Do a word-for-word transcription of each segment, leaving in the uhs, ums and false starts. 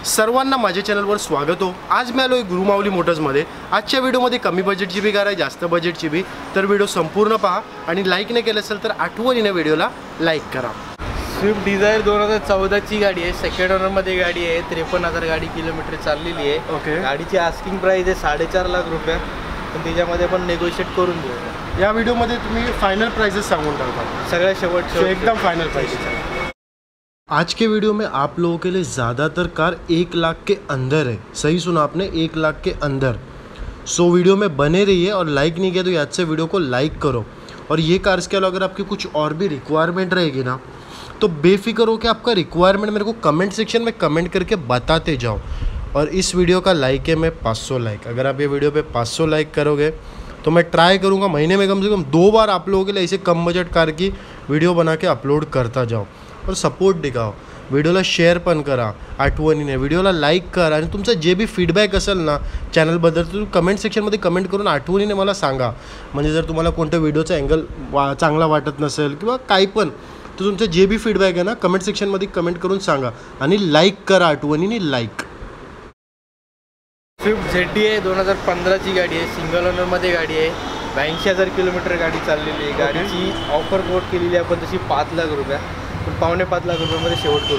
सर्वांना माझ्या चॅनलवर स्वागत हो। आज मी आलो आहे गुरुमाऊली मोटर्समध्ये। आजच्या व्हिडिओमध्ये कमी बजेटची बी कार आहे, जास्त बजेटची बी, तर व्हिडिओ संपूर्ण पहा आणि लाईक नाही केलं असेल तर आठवणीने व्हिडिओला लाईक करा। स्विफ्ट डिझायर दोन हजार चौदाची गाडी आहे, सेकंड ओनरमध्ये गाडी आहे, त्रेपन्न हजार गाडी किलोमीटर चाललेली आहे। ओके, गाडीची आस्किंग प्राइस आहे साडेचार लाख रुपये, पण त्याच्यामध्ये पण नेगोशिएट करून देऊ। या व्हिडिओमध्ये तुम्ही फाइनल प्राइसेस सांगून टाका, सगळ्या शेवट एकदम फाइनल प्राइसेस। आज के वीडियो में आप लोगों के लिए ज़्यादातर कार एक लाख के अंदर है। सही सुना आपने, एक लाख के अंदर। सो वीडियो में बने रहिए और लाइक नहीं किया तो याद से वीडियो को लाइक करो। और ये कार्स के अलावा अगर आपकी कुछ और भी रिक्वायरमेंट रहेगी ना तो बेफिक्र हो कि आपका रिक्वायरमेंट मेरे को कमेंट सेक्शन में कमेंट करके बताते जाओ। और इस वीडियो का लाइक है मैं पाँच सौ लाइक। अगर आप ये वीडियो पे पाँच सौ लाइक करोगे तो मैं ट्राई करूँगा महीने में कम से कम दो बार आप लोगों के लिए ऐसे कम बजट कार की वीडियो बना के अपलोड करता जाओ और सपोर्ट दिखाओ। व्हिडिओला शेअर पण करा आठवणीने, व्हिडिओला लाईक करा आणि तुमचा जे बी फीडबॅक असेल ना चॅनलबद्दल तुम्ही कमेंट सेक्शनमध्ये कमेंट करून आठवणीने मला सांगा। म्हणजे जर तुम्हाला कोणत्या व्हिडिओचा अँगल वा चांगला वाटत नसेल किंवा काही पण, तर तुमचं जे बी फीडबॅक आहे ना कमेंट सेक्शनमध्ये कमेंट करून सांगा आणि लाईक करा आठवणीने लाईक। स्विफ्ट झेड डी आहे, दोन हजार पंधराची गाडी आहे, सिंगल ओनरमध्ये गाडी आहे, ब्याऐंशी हजार किलोमीटर गाडी चाललेली आहे। गाडीची ऑफर कोट केलेली आहे आपण तशी पाच लाख रुपये, पण पावणे पाच लाख रुपयामध्ये शेवट करू।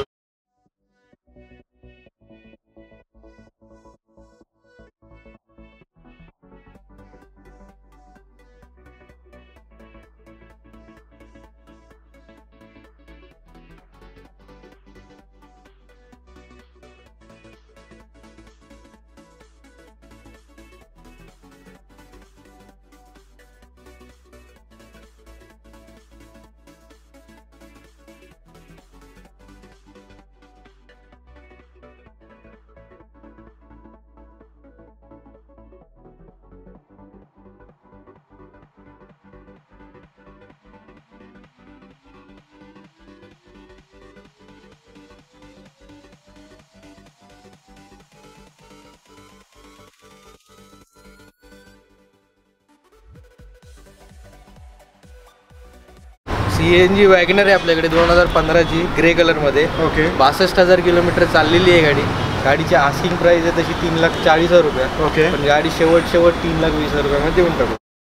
सी एन जी वॅगनर आहे आपल्याकडे, दोन हजार पंधराची ग्रे कलरमध्ये। ओके, बासष्ट हजार किलोमीटर चाललेली आहे गाडी। गाडीची आस्किंग प्राइस आहे तशी तीन लाख चाळीस हजार रुपये। ओके, पण गाडी शेवट शेवट तीन लाख वीस हजार रुपयामध्ये देऊन टाकू।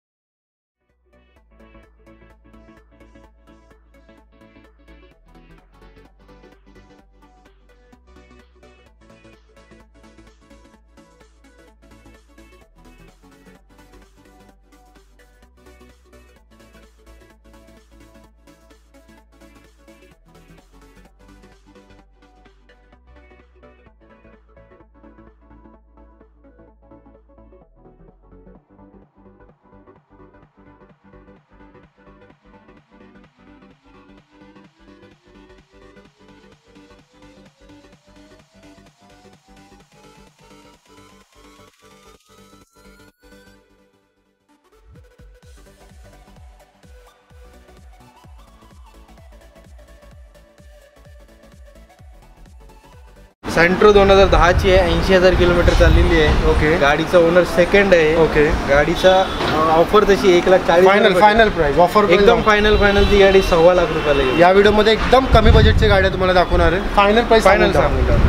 सेंट्रो दोन हजार दहाची आहे, ऐंशी हजार किलोमीटर चाललेली आहे। ओके, गाडीचा ओनर सेकंड आहे। ओके, गाडीचा ऑफर तशी एक लाख चाळीस फायनल फायनल प्राइस ऑफर एकदम फायनल फायनल ती गाडी सव्वा लाख रुपयाला येईल। या व्हिडिओमध्ये एकदम कमी बजेटची गाड्या तुम्हाला दाखवणार आहे। फायनल प्राइस फायनल सांगून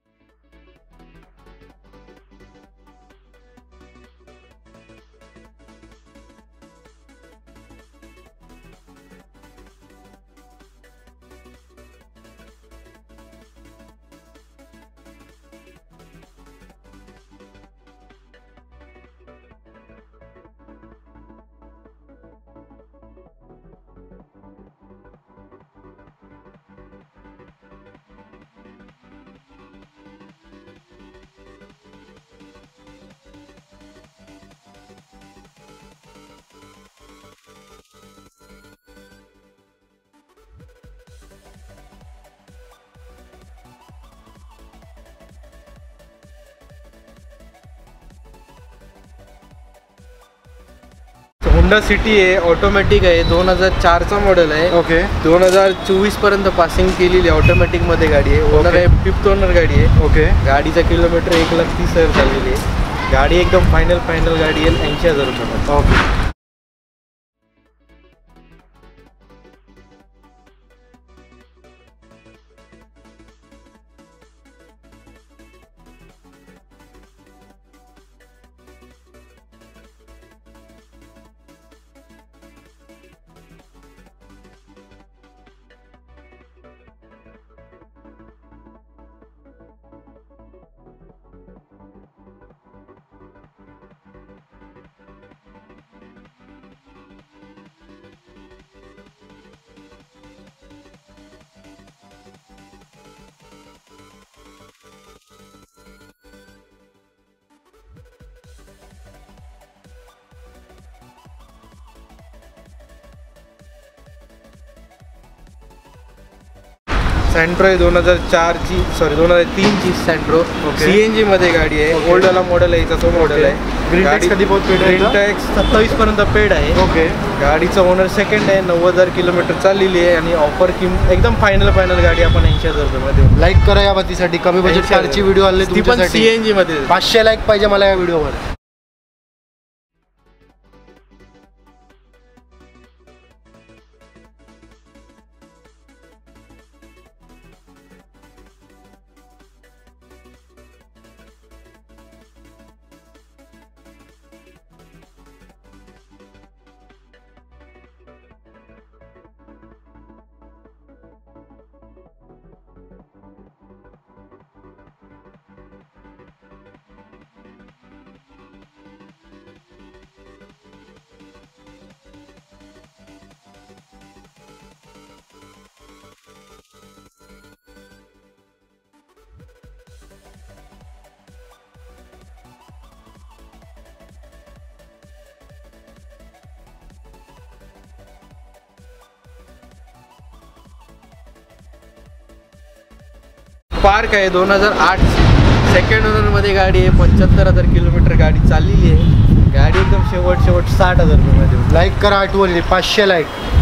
होंडा सिटी आहे, ऑटोमॅटिक आहे, दोन हजार चारचा मॉडेल आहे। ओके, दोन हजार चोवीस पर्यंत पासिंग केलेली आहे, ऑटोमॅटिकमध्ये गाडी आहे। ओनर आहे फिफ्थ ओनर गाडी आहे। ओके, गाडीचा किलोमीटर एक लाख तीस हजार चाललेली आहे। गाडी एकदम फायनल फायनल गाडी आहे, ऐंशी हजार रुपये। ओके, सँट्रो आहे दोन हजार चारची सॉरी दोन हजार तीनची सँट्रो Okay. सी एन जीमध्ये गाडी आहे. Okay. ओल्डवाला मॉडेल आहे, याचा तो मॉडेल आहे. ग्रीन टॅक्स कधी पोहोच पेड आहे? ग्रीन टॅक्स सत्तावीस पर्यंत पेड आहे. ओके. गाडीचं ओनर सेकंड आहे. नव्वद हजार किलोमीटर चाललेली आहे आणि ऑफर किम एकदम फायनल फायनल गाडी आपण ऐंशी हजार रुपयामध्ये देऊ. लाईक करा या बाबतीसाठी. कमी बजेट कारची व्हिडिओ आले ती पण तुमच्यासाठी. सी एन जीमध्ये. पाचशे लाईक पाहिजे मला या व्हिडिओवर. पार्क आहे दोन हजार आठ सेकंड ओनरमध्ये गाडी आहे. पंच्याहत्तर हजार किलोमीटर गाडी चाललेली आहे. गाडी एकदम शेवट शेवट साठ हजार रुपयामध्ये. लाईक करा आठवणी. पाचशे लाईक.